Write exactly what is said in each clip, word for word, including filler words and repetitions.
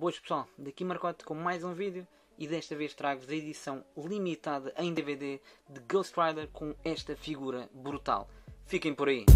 Boas pessoal, daqui Marcote com mais um vídeo e desta vez trago-vos a edição limitada em D V D de Ghost Rider com esta figura brutal. Fiquem por aí!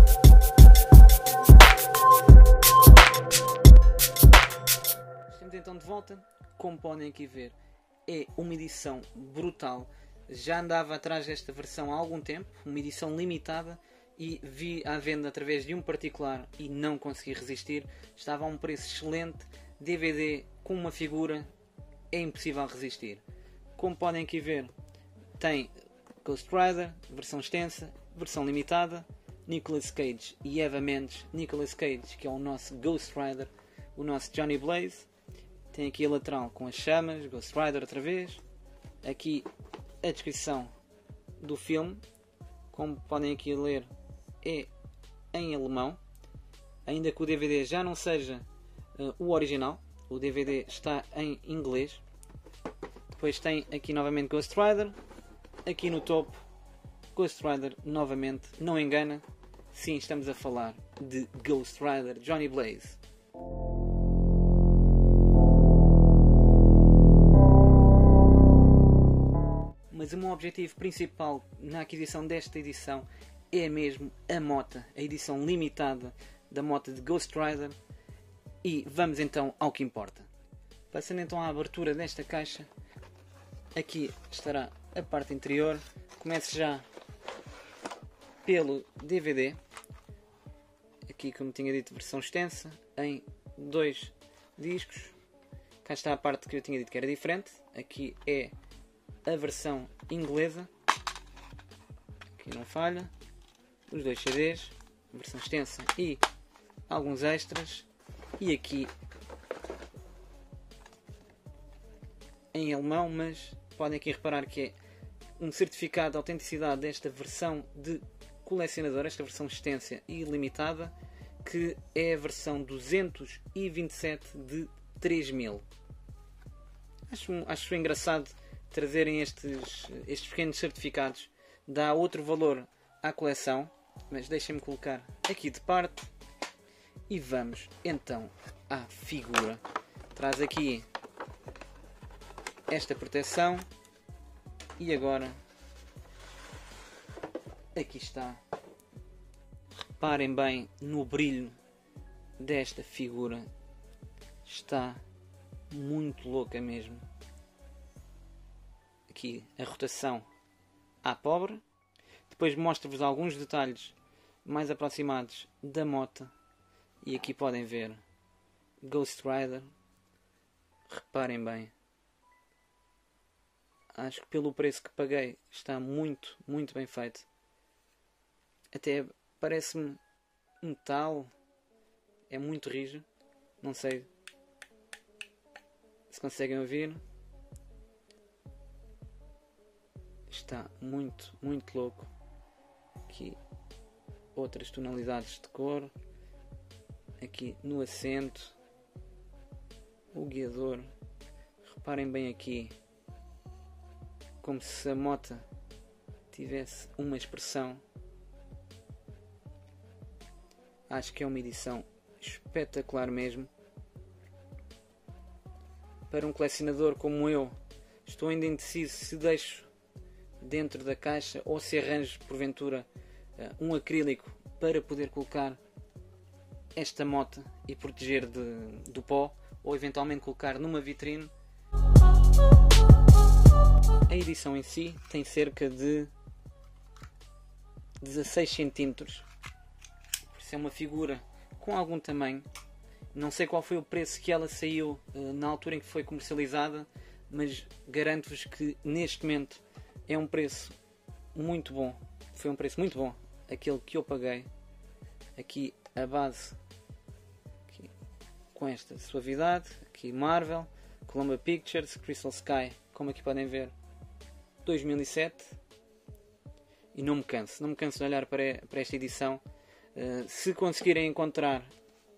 Estamos então de volta, como podem aqui ver, é uma edição brutal. Já andava atrás desta versão há algum tempo, uma edição limitada, e vi à venda através de um particular e não consegui resistir. Estava a um preço excelente, D V D com uma figura, é impossível resistir. Como podem aqui ver, tem Ghost Rider, versão extensa, versão limitada, Nicolas Cage e Eva Mendes. Nicolas Cage, que é o nosso Ghost Rider, o nosso Johnny Blaze. Tem aqui a lateral com as chamas, Ghost Rider outra vez. Aqui a descrição do filme, como podem aqui ler, é em alemão, ainda que o D V D já não seja uh, o original. O D V D está em inglês. Depois tem aqui novamente Ghost Rider, aqui no topo Ghost Rider novamente, não engana, sim, estamos a falar de Ghost Rider Johnny Blaze. Mas o meu objetivo principal na aquisição desta edição é mesmo a moto, a edição limitada da moto de Ghost Rider. E vamos então ao que importa. Passando então à abertura desta caixa, aqui estará a parte interior. Começo já pelo D V D, aqui como tinha dito versão extensa, em dois discos. Cá está a parte que eu tinha dito que era diferente, aqui é a versão inglesa, aqui não falha, os dois C Ds, versão extensa e alguns extras, e aqui em alemão, mas podem aqui reparar que é um certificado de autenticidade desta versão de colecionador, esta versão extensa e limitada, que é a versão duzentos e vinte e sete de três mil. Acho, acho engraçado trazerem estes, estes pequenos certificados, dá outro valor à coleção, mas deixem-me colocar aqui de parte e vamos então à figura. Traz aqui esta proteção e agora aqui está. Reparem bem no brilho desta figura, está muito louca mesmo. Aqui a rotação à pobre. Depois mostro-vos alguns detalhes mais aproximados da moto. E aqui podem ver Ghost Rider. Reparem bem. Acho que pelo preço que paguei está muito, muito bem feito. Até parece-me metal. É muito rijo. Não sei se conseguem ouvir. Está muito, muito louco. Aqui outras tonalidades de cor. Aqui no assento. O guiador. Reparem bem aqui. Como se a moto tivesse uma expressão. Acho que é uma edição espetacular mesmo. Para um colecionador como eu, estou ainda indeciso se deixo dentro da caixa ou se arranjo porventura um acrílico para poder colocar esta moto e proteger de, do pó, ou eventualmente colocar numa vitrine. A edição em si tem cerca de dezasseis centímetros, por isso é uma figura com algum tamanho. Não sei qual foi o preço que ela saiu uh, na altura em que foi comercializada, mas garanto-vos que neste momento é um preço muito bom. Foi um preço muito bom aquele que eu paguei. Aqui a base aqui, com esta suavidade. Aqui Marvel, Columbia Pictures, Crystal Sky, como aqui podem ver, dois mil e sete. E não me canso, não me canso de olhar para, para esta edição. Uh, se conseguirem encontrar,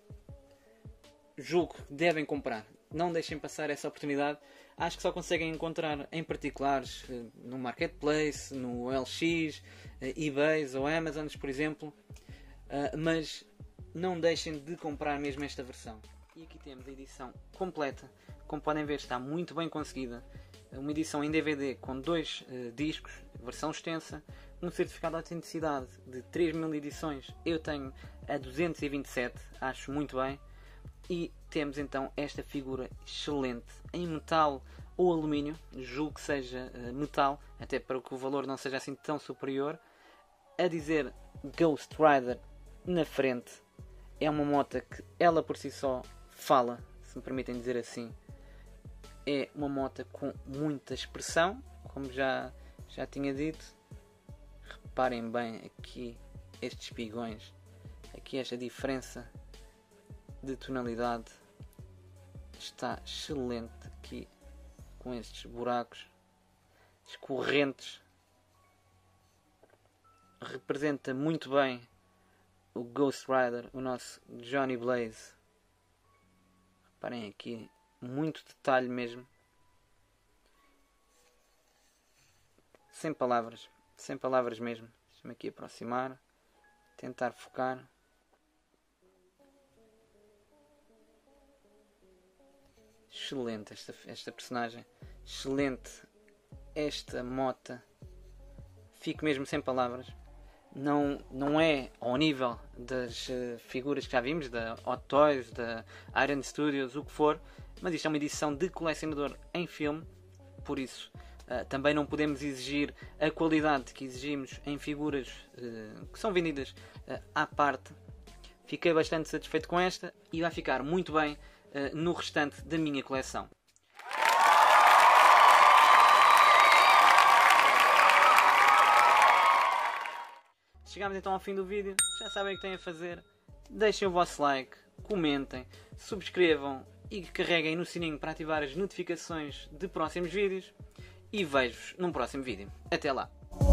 julgo que devem comprar. Não deixem passar essa oportunidade. Acho que só conseguem encontrar em particulares, no Marketplace, no L X, eBay ou Amazon, por exemplo. Mas não deixem de comprar mesmo esta versão. E aqui temos a edição completa. Como podem ver, está muito bem conseguida. Uma edição em D V D com dois uh, discos, versão extensa, um certificado de autenticidade de três mil edições. Eu tenho a duzentos e vinte e sete, acho muito bem. E temos então esta figura excelente em metal ou alumínio, julgo que seja uh, metal, até para que o valor não seja assim tão superior. A dizer Ghost Rider na frente. É uma moto que ela por si só fala, se me permitem dizer assim. É uma moto com muita expressão, como já, já tinha dito. Reparem bem aqui estes espigões, aqui esta diferença de tonalidade está excelente aqui com estes buracos escorrentes. Representa muito bem o Ghost Rider, o nosso Johnny Blaze. Reparem aqui, muito detalhe mesmo. Sem palavras, sem palavras mesmo. Deixa-me aqui aproximar, tentar focar. Excelente esta, esta personagem, excelente esta mota. Fico mesmo sem palavras. Não, não é ao nível das uh, figuras que já vimos, da Hot Toys, da Iron Studios, o que for, mas isto é uma edição de colecionador em filme, por isso uh, também não podemos exigir a qualidade que exigimos em figuras uh, que são vendidas uh, à parte. Fiquei bastante satisfeito com esta e vai ficar muito bem uh, no restante da minha coleção. Chegamos então ao fim do vídeo, já sabem o que têm a fazer, deixem o vosso like, comentem, subscrevam e carreguem no sininho para ativar as notificações de próximos vídeos e vejo-vos num próximo vídeo. Até lá!